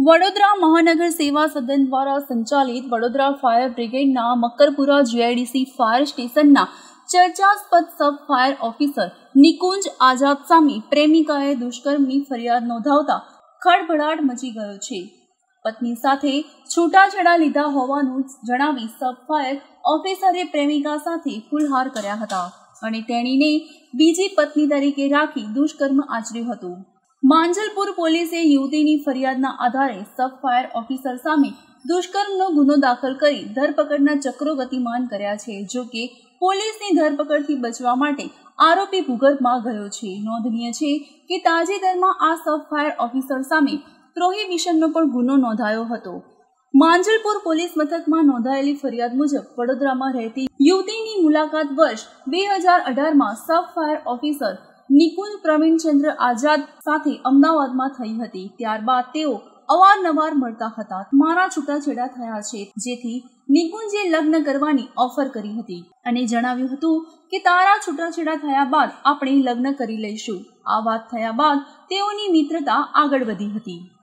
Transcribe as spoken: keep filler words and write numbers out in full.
વડોદરા મહાનગર સેવા સદન દ્વારા સંચાલિત વડોદરા ફાયર બ્રિગેડના મકરપુરા જીઆઈડીસી ફાયર સ્ટેશનના ચર્ચાસ્પદ sub fire officer Nikunj Azad સામે પ્રેમિકાએ દુષ્કર્મની ફરિયાદ નોંધાવતા ખળભળાટ મચી ગયો છે। પત્ની સાથે છૂટાછેડા લીધા હોવાનું જણાવી સબ ફાયર ઓફિસરે પ્રેમિકા સાથે ફૂલહાર કર્યા હતા અને તેણીને બીજી પત્ની તરીકે રાખી દુષ્કર્મ આચર્યું હતું। માંજલપુર પોલીસે યુવતીની ફરિયાદના આધારે સબ ફાયર ઓફિસર સામે દુષ્કર્મનો ગુનો દાખલ કરી ધરપકડના ચક્રો ગતિમાન કર્યા છે। જો કે પોલીસની ધરપકડથી બચવા માટે આરોપી ભૂગર્ભમાં ગયો છે। નોંધનીય છે કે તાજેતરમાં આ સબ ફાયર ઓફિસર સામે પ્રોહિબિશનનો પણ ગુનો નોંધાયો હતો। માંજલપુર પોલીસ મથકમાં નોંધાયેલી ફરિયાદ મુજબ વડોદરામાં રહેતી યુવતીની મુલાકાત વર્ષ બે હજાર અઢારમાં sub fire officer Nikunj Pravinchandra Azad સાથે અમદાવાદમાં થઈ હતી। ત્યારબાદ તેઓ અવારનવાર મળતા હતા। મારા છૂટાછેડા થયા છે, જેથી નિકુંજે લગ્ન કરવાની ઓફર કરી હતી અને જણાવ્યું હતું કે તારા છૂટાછેડા થયા બાદ આપણે લગ્ન કરી લઈશું। આ વાત થયા બાદ તેઓની મિત્રતા આગળ વધી હતી।